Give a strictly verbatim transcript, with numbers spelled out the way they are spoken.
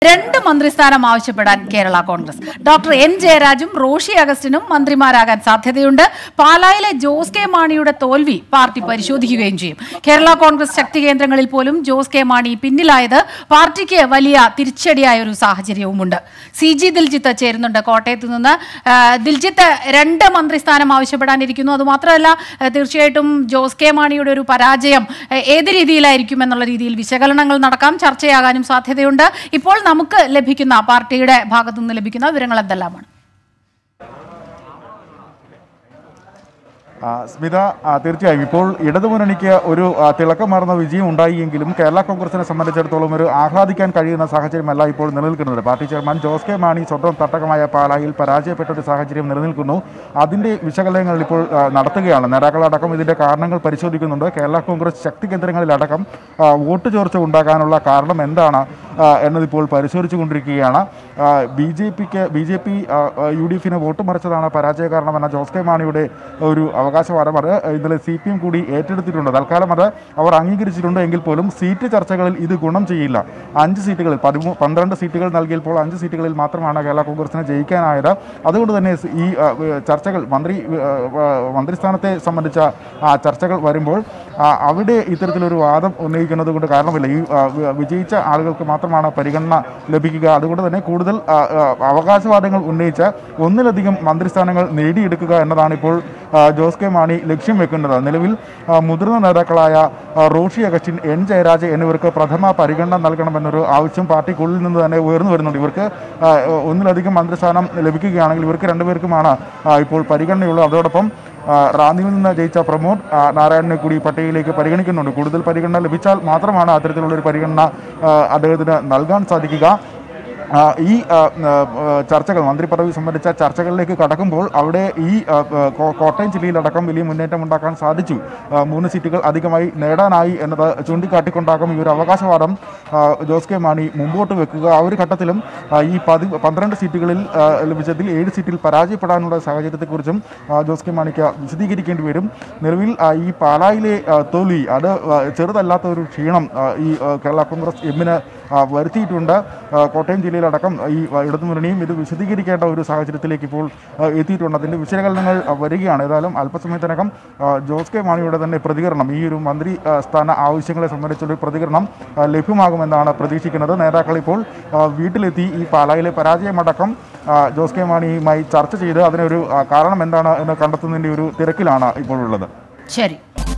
രണ്ട് മന്ത്രിസ്ഥാനം ആവശ്യപ്പെടാൻ കേരള കോൺഗ്രസ്. ഡോക്ടർ എൻ ജയരാജും റോഷി അഗസ്റ്റിനും മന്ത്രിമാരാകാൻ സാധ്യതയുണ്ട്. പാലായിലെ ജോസ് കെ മാണിയുടെ തോൽവി പാർട്ടി പരിശോധിക്കുകയും ചെയ്യും. കേരള കോൺഗ്രസ് ശക്തി കേന്ദ്രങ്ങളിൽ പോലും ജോസ് കെ മാണി പിന്നിലായത് പാർട്ടിക്ക് വലിയ തിരിച്ചടിയായ ഒരു സാഹചര്യവുമുണ്ട്. സി ജി ദിൽജിത്ത് ചേരുന്നുണ്ട് കോട്ടയത്ത് നിന്ന്. ദിൽജിത്ത്, രണ്ട് മന്ത്രിസ്ഥാനം ആവശ്യപ്പെടാനിരിക്കുന്നു. അതുമാത്രമല്ല, തീർച്ചയായിട്ടും ജോസ് കെ മാണിയുടെ ഒരു പരാജയം ഏത് രീതിയിലായിരിക്കും എന്നുള്ള രീതിയിൽ വിശകലനങ്ങൾ നടക്കാം, ചർച്ചയാകാനും സാധ്യതയുണ്ട്. ഇപ്പോൾ നമുക്ക് ലഭിക്കുന്ന പാർട്ടിയുടെ ഭാഗത്തു നിന്ന് ലഭിക്കുന്ന വിവരങ്ങൾ എന്തെല്ലാമാണ്? സ്മിത, തീർച്ചയായും ഇപ്പോൾ ഇടതുമുന്നണിക്ക് ഒരു തിളക്കമാർന്ന വിജയം ഉണ്ടായെങ്കിലും കേരള കോൺഗ്രസിനെ സംബന്ധിച്ചിടത്തോളം ഒരു ആഹ്ലാദിക്കാൻ കഴിയുന്ന സാഹചര്യമല്ല ഇപ്പോൾ നിലനിൽക്കുന്നത്. Party chairman Jose K Mani സ്വന്തം തട്ടകമായ പാലായിൽ പരാജയപ്പെട്ട ഒരു സാഹചര്യം നിലനിൽക്കുന്നു. അതിൻ്റെ വിശകലനങ്ങൾ ഇപ്പോൾ നടത്തുകയാണ്. നേതാക്കളടക്കം ഇതിൻ്റെ കാരണങ്ങൾ പരിശോധിക്കുന്നുണ്ട്. കേരള കോൺഗ്രസ് ശക്തി കേന്ദ്രങ്ങളിലടക്കം വോട്ട് ചോർച്ച ഉണ്ടാകാനുള്ള കാരണം എന്താണ് എന്നതിപ്പോൾ പരിശോധിച്ചു കൊണ്ടിരിക്കുകയാണ്. ബി ജെ പിക്ക് B J P U D എഫിന് വോട്ട് മറിച്ചതാണ് പരാജയ കാരണമെന്ന ജോസ് കെ മാണിയുടെ ഒരു അവകാശവാദം അത് ഇന്നലെ സി പി എം കൂടി ഏറ്റെടുത്തിട്ടുണ്ട്. തൽക്കാലം അത് അവർ അംഗീകരിച്ചിട്ടുണ്ട്. എങ്കിൽ പോലും സീറ്റ് ചർച്ചകളിൽ ഇത് ഗുണം ചെയ്യില്ല. അഞ്ച് സീറ്റുകളിൽ പതിമൂ പന്ത്രണ്ട് സീറ്റുകൾ നൽകിയപ്പോൾ അഞ്ച് സീറ്റുകളിൽ മാത്രമാണ് കേരള കോൺഗ്രസിന് ജയിക്കാനായത്. അതുകൊണ്ട് തന്നെ ഈ ചർച്ചകൾ മന്ത്രി മന്ത്രിസ്ഥാനത്തെ സംബന്ധിച്ച ചർച്ചകൾ വരുമ്പോൾ അവിടെ ഇത്തരത്തിലൊരു വാദം ഉന്നയിക്കുന്നത് കൊണ്ട് കാരണമില്ല. ഈ വിജയിച്ച ആളുകൾക്ക് മാത്രമാണ് പരിഗണന ലഭിക്കുക. അതുകൊണ്ട് തന്നെ കൂടുതൽ അവകാശവാദങ്ങൾ ഉന്നയിച്ച് ഒന്നിലധികം മന്ത്രിസ്ഥാനങ്ങൾ നേടിയെടുക്കുക എന്നതാണ് ഇപ്പോൾ ജോസ് കെ മാണി ലക്ഷ്യം വെക്കുന്നത്. നിലവിൽ മുതിർന്ന നേതാക്കളായ റോഷി അഗസ്റ്റിൻ, എൻ ജയരാജ് എന്നിവർക്ക് പ്രഥമ പരിഗണന നൽകണമെന്നൊരു ആവശ്യം പാർട്ടിക്കുള്ളിൽ നിന്ന് തന്നെ ഉയർന്നു വരുന്നുണ്ട്. ഇവർക്ക് ഒന്നിലധികം മന്ത്രിസ്ഥാനം ലഭിക്കുകയാണെങ്കിൽ ഇവർക്ക് രണ്ടുപേർക്കുമാണ് ഇപ്പോൾ പരിഗണനയുള്ളത്. അതോടൊപ്പം റാന്നിയിൽ നിന്ന് ജയിച്ച പ്രമോദ് നാരായണനെ കൂടി പട്ടികയിലേക്ക് പരിഗണിക്കുന്നുണ്ട്. കൂടുതൽ പരിഗണന ലഭിച്ചാൽ മാത്രമാണ് അത്തരത്തിലുള്ളൊരു പരിഗണന അദ്ദേഹത്തിന് നൽകാൻ സാധിക്കുക. ഈ ചർച്ചകൾ മന്ത്രി പദവി സംബന്ധിച്ച ചർച്ചകളിലേക്ക് കടക്കുമ്പോൾ അവിടെ ഈ കോട്ടയം ജില്ലയിലടക്കം വലിയ മുന്നേറ്റം ഉണ്ടാക്കാൻ സാധിച്ചു. മൂന്ന് സീറ്റുകൾ അധികമായി നേടാനായി എന്നത് ചൂണ്ടിക്കാട്ടിക്കൊണ്ടാകും ഈ ഒരു അവകാശവാദം ജോസ് കെ മാണി മുമ്പോട്ട് വെക്കുക. ആ ഒരു ഘട്ടത്തിലും ഈ പതി പന്ത്രണ്ട് സീറ്റുകളിൽ ലഭിച്ചതിൽ ഏഴ് സീറ്റിൽ പരാജയപ്പെടാനുള്ള സാഹചര്യത്തെക്കുറിച്ചും ജോസ് കെ മാണിക്ക് വിശദീകരിക്കേണ്ടി വരും. നിലവിൽ ഈ പാലായിലെ തോൽവി അത് ചെറുതല്ലാത്ത ഒരു ക്ഷീണം ഈ കേരള കോൺഗ്രസ് എമ്മിന് വരുത്തിയിട്ടുണ്ട്. കോട്ടയം ജില്ലയിലടക്കം ഈ ഇടതുമുന്നണിയും ഇത് വിശദീകരിക്കേണ്ട ഒരു സാഹചര്യത്തിലേക്ക് ഇപ്പോൾ എത്തിയിട്ടുണ്ട്. അതിൻ്റെ വിശകലനങ്ങൾ വരികയാണ്. ഏതായാലും അല്പസമയത്തിനകം ജോസ് കെ മാണിയുടെ തന്നെ പ്രതികരണം, ഈ ഒരു മന്ത്രി സ്ഥാന ആവശ്യങ്ങളെ സംബന്ധിച്ചൊരു പ്രതികരണം ലഭ്യമാകുമെന്നാണ് പ്രതീക്ഷിക്കുന്നത്. നേതാക്കൾ ഇപ്പോൾ വീട്ടിലെത്തി ഈ പാലായിലെ പരാജയമടക്കം ജോസ് കെ മാണിയുമായി ചർച്ച ചെയ്ത് അതിനൊരു കാരണം എന്താണ് എന്ന് കണ്ടെത്തുന്നതിൻ്റെ ഒരു തിരക്കിലാണ് ഇപ്പോൾ ഉള്ളത്. ശരി.